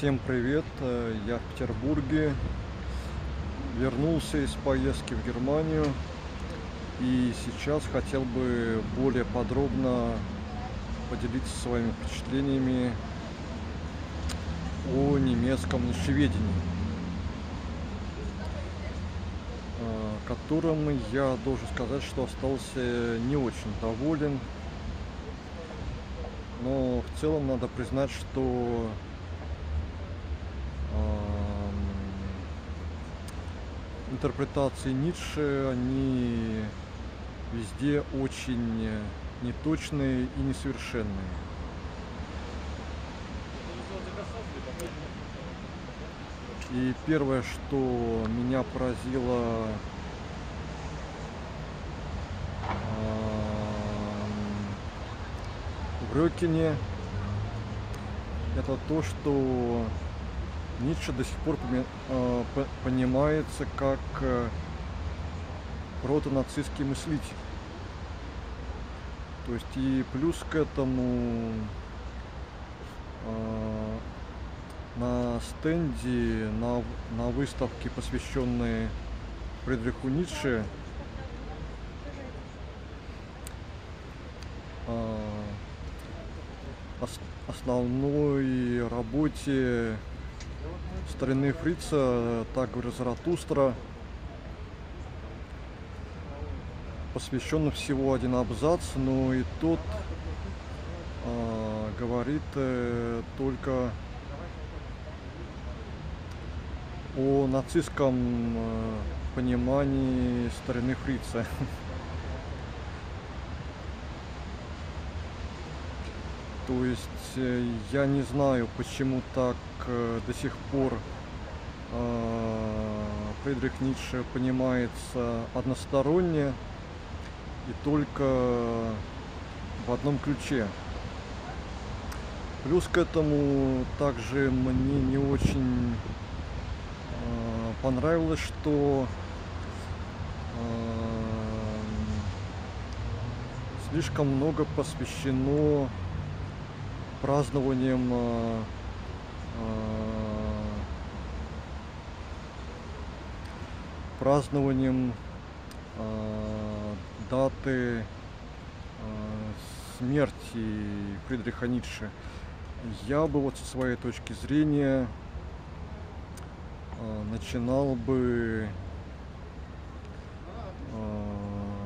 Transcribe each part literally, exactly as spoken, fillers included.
Всем привет! Я в Петербурге. Вернулся из поездки в Германию. И сейчас хотел бы более подробно поделиться своими впечатлениями о немецком нищеведении, которым я должен сказать, что остался не очень доволен. Но в целом надо признать, что э, интерпретации Ницше, они везде очень неточные и несовершенные. И первое, что меня поразило в Рёкине, это то, что Ницше до сих пор понимается как протонацистский мыслитель. То есть и плюс к этому на стенде, на, на выставке, посвященной Фридриху Ницше, основной работе старины Фрица «Так говорит Заратустра» посвящен всего один абзац, но и тот э, говорит э, только о нацистском э, понимании старины Фрица. То есть э, я не знаю, почему так э, до сих пор э, Фридрих Ницше понимается односторонне и только в одном ключе. Плюс к этому также мне не очень э, понравилось, что э, слишком много посвящено празднованием э, э, празднованием э, даты э, смерти Фридриха Ницше. Я бы вот со своей точки зрения э, начинал бы э,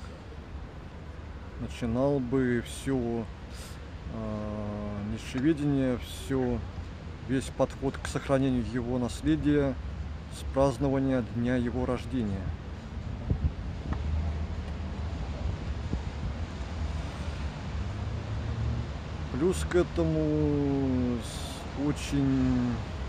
начинал бы все нищеведение, все, весь подход к сохранению его наследия с празднования дня его рождения. Плюс к этому очень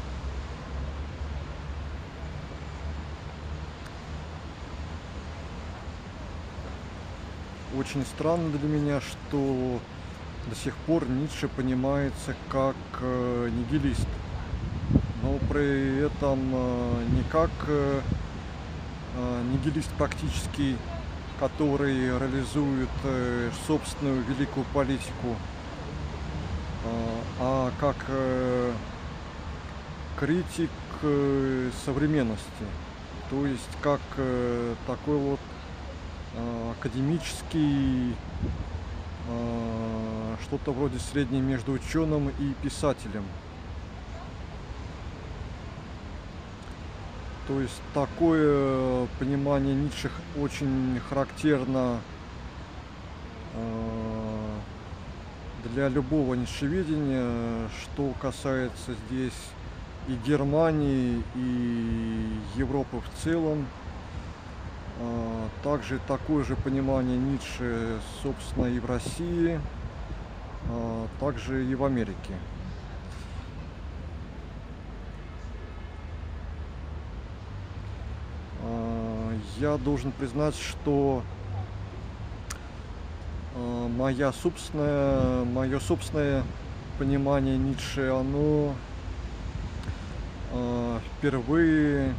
очень странно для меня, что до сих пор Ницше понимается как э, нигилист, но при этом э, не как э, нигилист практический, который реализует э, собственную великую политику, э, а как э, критик э, современности, то есть как э, такой вот э, академический, что-то вроде среднее между ученым и писателем. То есть такое понимание Ницше очень характерно для любого нищеведения, что касается здесь и Германии, и Европы в целом. Также такое же понимание Ницше, собственно, и в России, также и в Америке. Я должен признать, что моя собственная, мое собственное понимание Ницше, оно впервые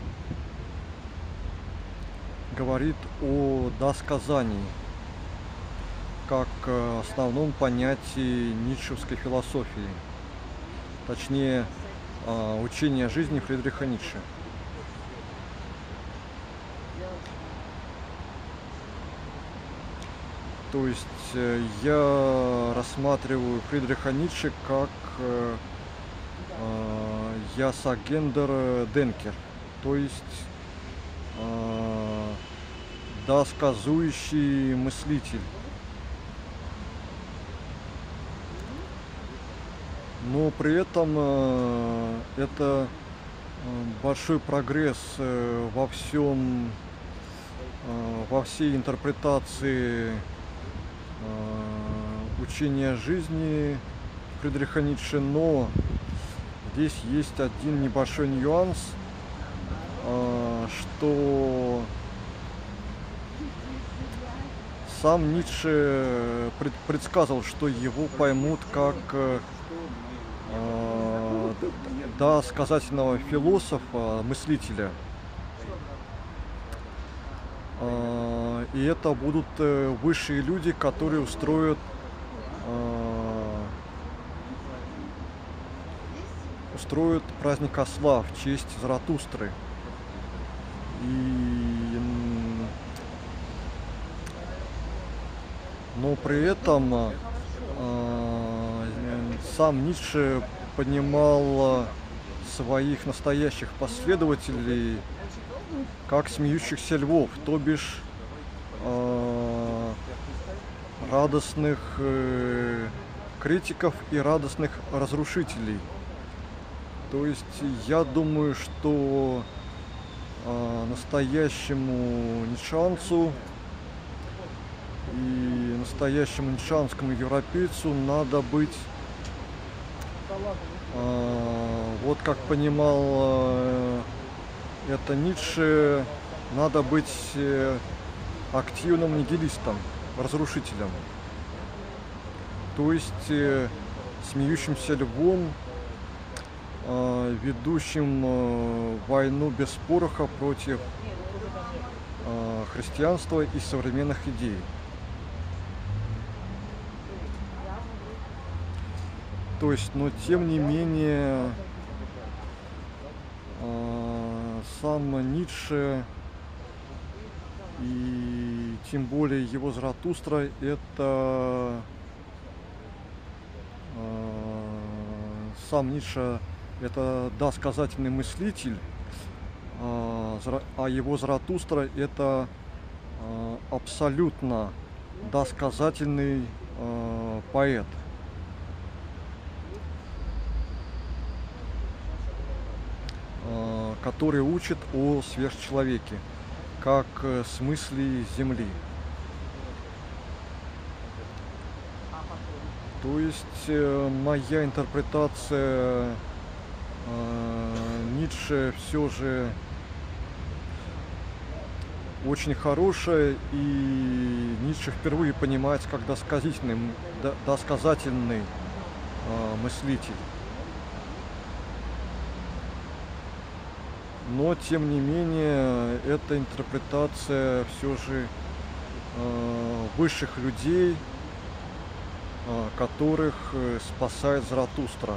говорит о досказании как основном понятии ницшевской философии. Точнее, э, учение жизни Фридриха Ницше. То есть э, я рассматриваю Фридриха Ницше как э, э, Ясагендер Денкер, то есть э, досказующий мыслитель. Но при этом э, это большой прогресс э, во всем, э, во всей интерпретации э, учения жизни Фридриха Ницше, но здесь есть один небольшой нюанс, э, что сам Ницше пред, предсказывал, что его поймут как э, досказательного философа, мыслителя. Э, и это будут э, высшие люди, которые устроят э, устроят праздник осла в честь Заратустры. И но при этом э, сам Ницше понимал своих настоящих последователей как смеющихся львов, то бишь э, радостных э, критиков и радостных разрушителей. То есть я думаю, что э, настоящему ницшеанцу и настоящему ницшеанскому европейцу надо быть, э, вот как понимал э, это Ницше, надо быть э, активным нигилистом, разрушителем. То есть э, смеющимся львом, э, ведущим э, войну без пороха против э, христианства и современных идей. То есть, но тем не менее, э, сам Ницше и тем более его Заратустра — это э, сам Ницше — это досказательный мыслитель, э, а его Заратустра — это э, абсолютно досказательный э, поэт. Который учит о сверхчеловеке, как смысле Земли. То есть моя интерпретация э, Ницше все же очень хорошая, и Ницше впервые понимается как досказательный, досказательный э, мыслитель. Но, тем не менее, эта интерпретация все же э, высших людей, э, которых э, спасает Заратустра.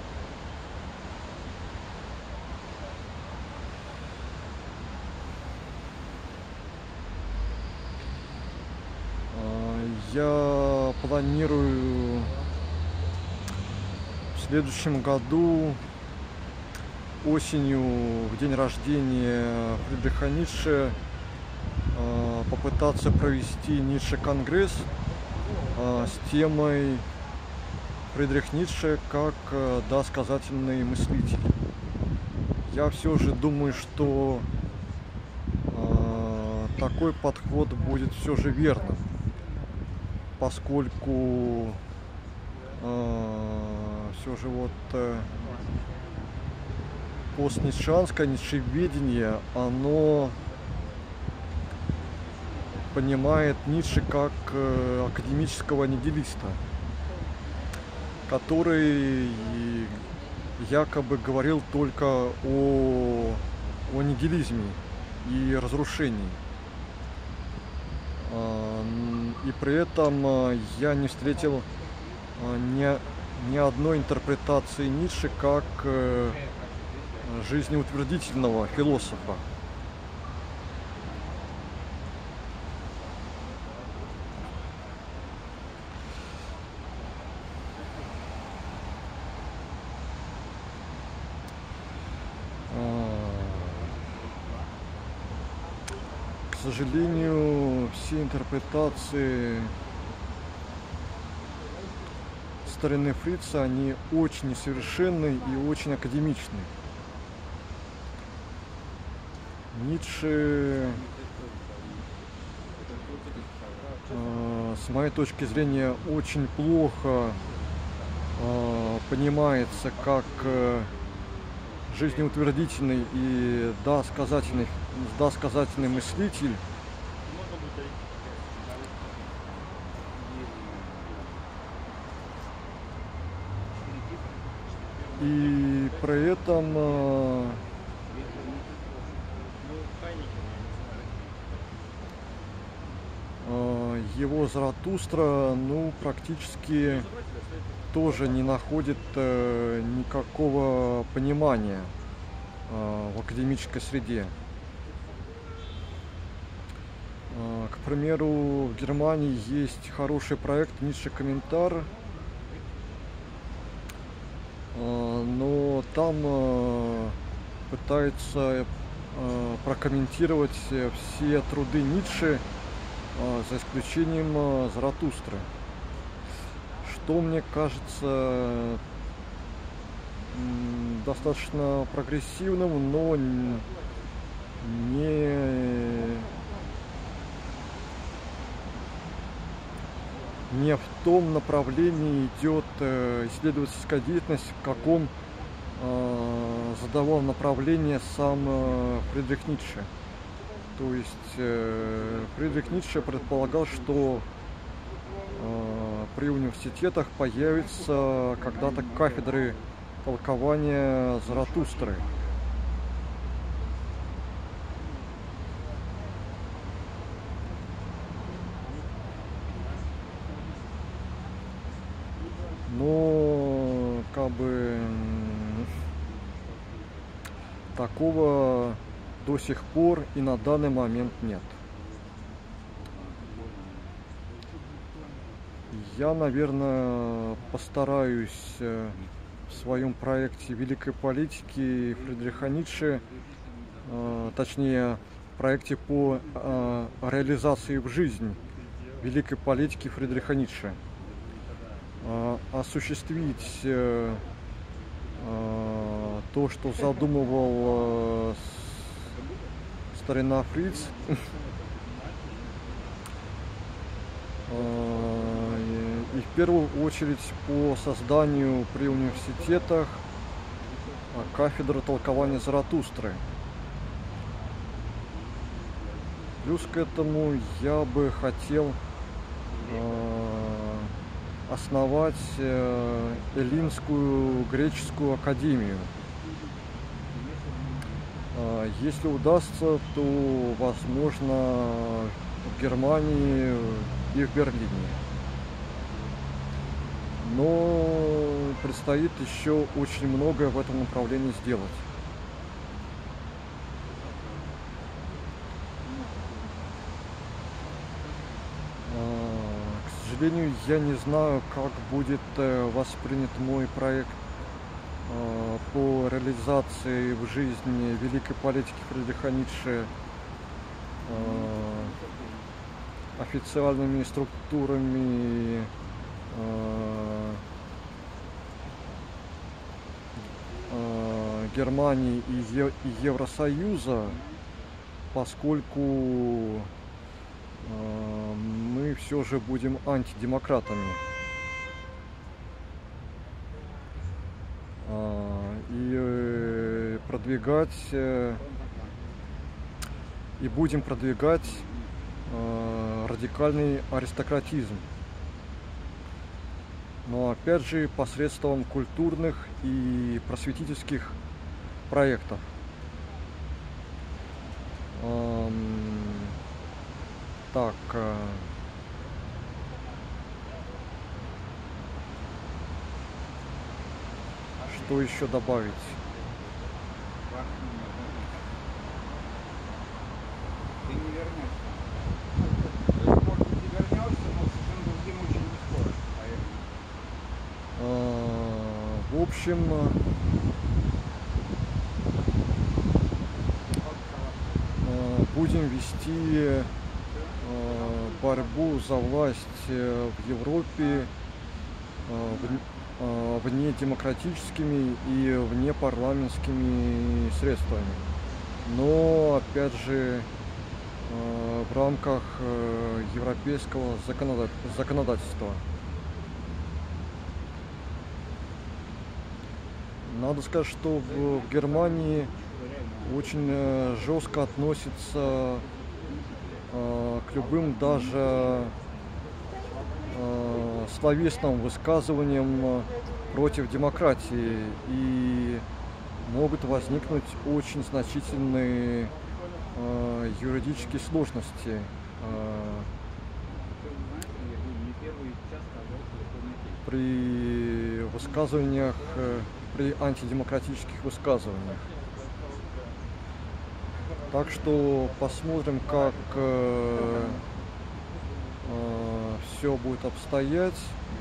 Э, я планирую в следующем году осенью, в день рождения Фридриха Ницше, попытаться провести Ницше-конгресс с темой «Фридрих Ницше как досказательный мыслитель». Я все же думаю, что такой подход будет все же верным, поскольку все же вот постницшеанское ницшеведение, оно понимает Ницше как э, академического нигилиста, который якобы говорил только о, о нигилизме и разрушении. Э, и при этом э, я не встретил э, ни, ни одной интерпретации Ницше как э, жизнеутвердительного философа. К сожалению, все интерпретации старины Фрица, они очень несовершенны и очень академичны. Ницше, э, с моей точки зрения, очень плохо э, понимается как э, жизнеутвердительный и досказательный, досказательный мыслитель. И при этом э, э, его Заратустра, ну, практически тоже не находит э, никакого понимания э, в академической среде. Э, к примеру, в Германии есть хороший проект «Ницше Комментар», э, но там э, пытаются э, прокомментировать все труды Ницше, э, за исключением э, Заратустры. Что мне кажется достаточно прогрессивным, но не, не в том направлении идет исследовательская деятельность, в каком задавал направление сам Фридрих Ницше. То есть Фридрих Ницше предполагал, что при университетах появятся когда-то кафедры толкования Заратустры. Но как бы такого до сих пор и на данный момент нет. Я, наверное, постараюсь в своем проекте великой политики Фридриха Ницше, точнее, проекте по реализации в жизнь великой политики Фридриха Ницше, осуществить то, что задумывал старина Фриц, и в первую очередь по созданию при университетах кафедры толкования Заратустры. Плюс к этому я бы хотел основать Эллинскую греческую академию. Если удастся, то, возможно, в Германии и в Берлине. Но предстоит еще очень многое в этом направлении сделать. К сожалению, я не знаю, как будет воспринят мой проект по реализации в жизни великой политики Фридриха Ницше официальными структурами Германии и Евросоюза, поскольку мы все же будем антидемократами. И продвигать, и будем продвигать радикальный аристократизм. Но опять же посредством культурных и просветительских проектов. Так, что еще добавить? Ты не вернешься. То есть, может быть, и вернешься, но совершенно другим очень не скоро, поверь мне. А, В общем, а, будем вести а, борьбу за власть э, в Европе а, в- а, внедемократическими и внепарламентскими средствами. Но, опять же, э, в рамках э, европейского законода- законодательства. Надо сказать, что в, в Германии очень э, жестко относятся э, к любым даже э, словесным высказываниям э, против демократии, и могут возникнуть очень значительные э, юридические сложности. э, при высказываниях, э, при антидемократических высказываниях. Так что посмотрим, как э, э, все будет обстоять.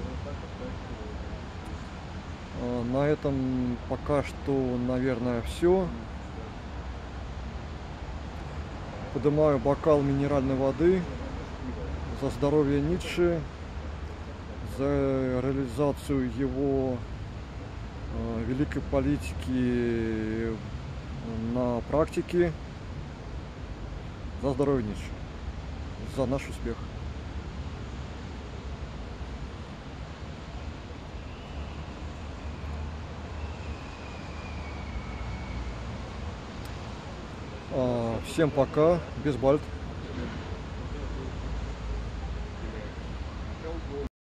Э, на этом пока что, наверное, все. Поднимаю бокал минеральной воды за здоровье Ницше, за реализацию его э, великой политики на практике, за здоровье Ницше, за наш успех. А, Всем пока, без бальд.